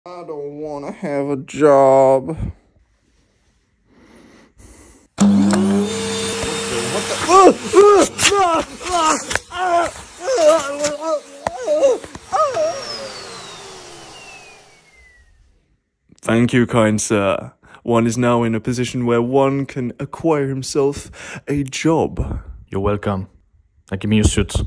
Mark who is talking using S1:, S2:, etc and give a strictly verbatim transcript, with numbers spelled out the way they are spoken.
S1: I don't want to have a job. What the? Thank you, kind sir. One is now in a position where one can acquire himself a job.
S2: You're welcome. Now give me your suit.